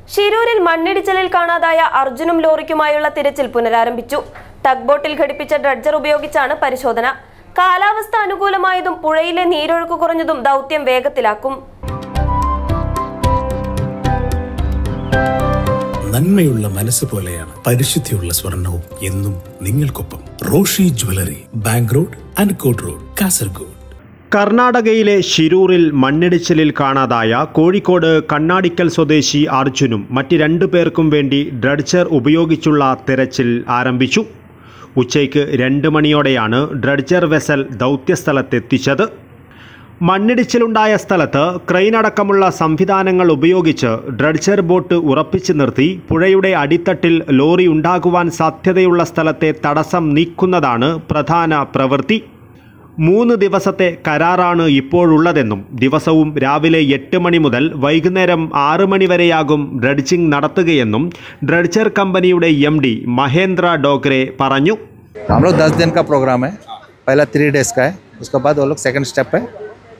ഷിരൂരിൽ മണ്ണിടിച്ചിലിൽ കാണാതായ അർജുനും ലോറിക്കുമായുള്ള തിരച്ചിൽ പുനരാരംഭിച്ചു. ടഗ് ബോട്ടിൽ ഘടിപ്പിച്ച ഡ്രഡ്ജർ ഉപയോഗിച്ചാണ് പരിശോധന. കാലാവസ്ഥ അനുകൂലമായതും പുഴയിലെ നീരൊഴുക്ക് കുറഞ്ഞതും ദൗത്യം വേഗത്തിലാക്കും. നന്മയുള്ള മനസ്സ് പോലെയാണ് പരിശുദ്ധിയുള്ള സ്വർണവും എന്നും നിങ്ങൾക്കൊപ്പം. Roshi jewellery, bank road, Ankot road, Kasaragod. കർണാടകയിലെ ഷിരൂരിൽ മണ്ണിടിച്ചിലിൽ കാണാതായ കോഴിക്കോട് കണ്ണാടിക്കൽ സ്വദേശി അർജുനും മറ്റ് 2 പേർക്കും വേണ്ടി ഡ്രഡ്ജർ ഉപയോഗിച്ചുള്ള തിരച്ചിൽ ആരംഭിച്ചു. ഉച്ചയ്ക്ക് 2 മണിയോടെയാണ് ഡ്രഡ്ജർ വെസൽ ദൗത്യസ്ഥലത്തെത്തിച്ചത്. മണ്ണിടിച്ചിലുണ്ടായ സ്ഥലത്ത് ക്രെയിൻ അടക്കമുള്ള സംവിധാനങ്ങൾ ഉപയോഗിച്ച് ഡ്രഡ്ജർ ബോട്ട് ഉറപ്പിച്ചു നിർത്തി പുഴയുടെ അടിത്തട്ടിൽ ലോറി ഉണ്ടാകുവാൻ സാധ്യതയുള്ള സ്ഥലത്തെ തടസ്സം നീക്കുന്നതാണ് പ്രധാന പ്രവൃത്തി. 3 ദിവസത്തെ കരാറാണ് ഇപ്പോഴുള്ളതെന്നും ദിവസവും രാവിലെ 8 മണി മുതൽ വൈകുന്നേരം 6 മണി വരെയാകും ഡ്രഡ്ജിംഗ് നടത്തുകയെന്നും ഡ്രഡ്ജർ കമ്പനിയുടെ MD മഹേന്ദ്ര ഡോഗ്രെ പറഞ്ഞു. हम लोग 10 दिन का प्रोग्राम है. पहला 3 डेज़ का है, उसके बाद वो लोग सेकंड स्टेप है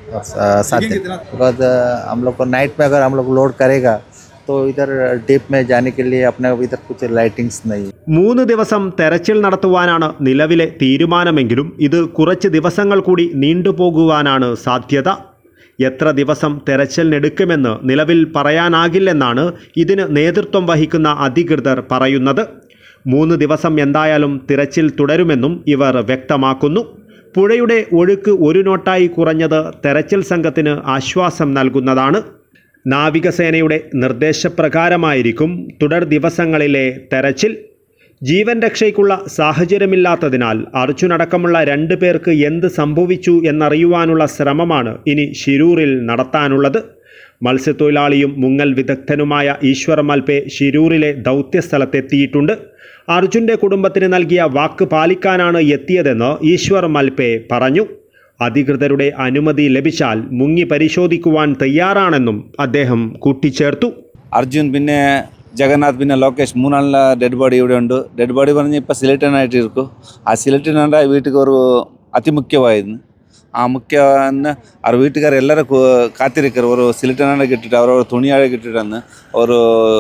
7 दिन. उसके बाद हम लोग को नाइट में अगर हम लोग लोड करेगा तो इधर डीप में जाने के लिए अपने इधर कुछ लाइटिंग्स नहीं. 3 ദിവസം തെരച്ചിൽ നടത്തുവാനാണ് നിലവിലെ തീരുമാനമെങ്കിലും ഇത് കുറച്ച് ദിവസങ്ങൾ കൂടി നീണ്ടുപോകുവാനാണ് സാധ്യത. എത്ര ദിവസം തെരച്ചിലിനെടുക്കുമെന്ന് നിലവിൽ പറയാനാകില്ലെന്നാണ് ഇതിന് നേതൃത്വം വഹിക്കുന്ന അധികൃതർ പറയുന്നത്. 3 ദിവസം എന്തായാലും തിരച്ചിൽ തുടരുമെന്നും ഇവർ വ്യക്തമാക്കുന്നു. പുഴയുടെ ഒഴുക്ക് 1 നോട്ടായി കുറഞ്ഞത് തെരച്ചിൽ സംഘത്തിന് ആശ്വാസം നൽകുന്നതാണ്. നാവികസേനയുടെ നിർദ്ദേശപ്രകാരമായിരിക്കും തുടർ ദിവസങ്ങളിലെ തെരച്ചിൽ. ജീവൻ രക്ഷയ്ക്കുള്ള സാഹചര്യമില്ലാത്തതിനാൽ അർജുനടക്കമുള്ള 2 പേർക്ക് എന്ത് സംഭവിച്ചു എന്നറിയുവാനുള്ള ശ്രമമാണ് ഇനി ഷിരൂരിൽ നടത്താനുള്ളത്. മത്സ്യത്തൊഴിലാളിയും മുങ്ങൽ വിദഗ്ധനുമായ ഈശ്വർ മൽപെ ഷിരൂരിലെ ദൗത്യസ്ഥലത്തെത്തിയിട്ടുണ്ട്. അർജുൻ്റെ കുടുംബത്തിന് നൽകിയ വാക്ക് പാലിക്കാനാണ് എത്തിയതെന്ന് ഈശ്വർ മൽപെ പറഞ്ഞു. അധികൃതരുടെ അനുമതി ലഭിച്ചാൽ മുങ്ങി പരിശോധിക്കുവാൻ തയ്യാറാണെന്നും അദ്ദേഹം കൂട്ടിച്ചേർത്തു. അർജുൻ പിന്നെ ജഗന്നാഥ് പിന്നെ ലോകേഷ് 3 ഡെഡ് ബോഡി ഇവിടെ ഉണ്ട്. ഡെഡ് ബോഡി പറഞ്ഞ് ഇപ്പോൾ സിലിട്ടനായിട്ട് ഇരിക്കും. ആ സിലിട്ടനുണ്ടായ വീട്ടിൽ ഒരു അതിമുഖ്യമായിരുന്നു. ആ മുഖ്യ അവർ വീട്ടുകാർ എല്ലാവരും കാത്തിരിക്കർ ഒരു സിലിട്ടനാണ് കിട്ടിയിട്ട് അവരൊരു തുണിയാഴെ കിട്ടിയിട്ടെന്ന് ഒരു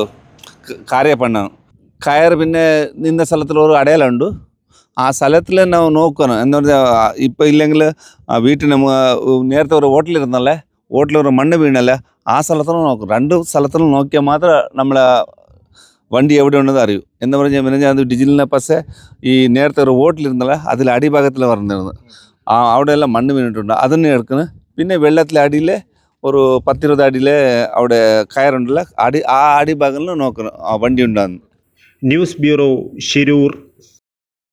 കാര്യം പണ്ണാണ്. കയർ പിന്നെ നിന്ന സ്ഥലത്തിൽ ഒരു അടയാളമുണ്ട്. ആ സ്ഥലത്തിൽ ನಾವು നോക്കണം എന്ന് പറഞ്ഞാൽ ഇപ്പോൾ ഇല്ലെങ്കിൽ വീട്ടിന് നേരത്തെ ഒരു ഹോട്ടലിരുന്നല്ലേ, ഹോട്ടലിൽ ഒരു മണ്ണ് വീണല്ലേ, ആ സ്ഥലത്തിലും നോക്കും. 2 സ്ഥലത്തിലും നോക്കിയാൽ മാത്രമേ നമ്മളെ വണ്ടി എവിടെ ഉണ്ടെന്ന് അറിയൂ. എന്ന് പറഞ്ഞാൽ പിന്നെ അത് ഡിജിറ്റലിനെ പക്ഷേ ഈ നേരത്തെ ഒരു ഹോട്ടലിരുന്നല്ലേ അതിൽ അടിഭാഗത്തിൽ പറഞ്ഞിരുന്നത് അവിടെയെല്ലാം മണ്ണ് വീണിട്ടുണ്ട്. അതിനെ എടുക്കുന്നത്. പിന്നെ വെള്ളത്തിലെ അടിയിൽ ഒരു 10-20 അടിയിൽ അവിടെ കയറുണ്ടല്ലോ, ആ അടിഭാഗങ്ങളിൽ നോക്കണം ആ വണ്ടി ഉണ്ടാകുന്നു. News bureau, Shirur.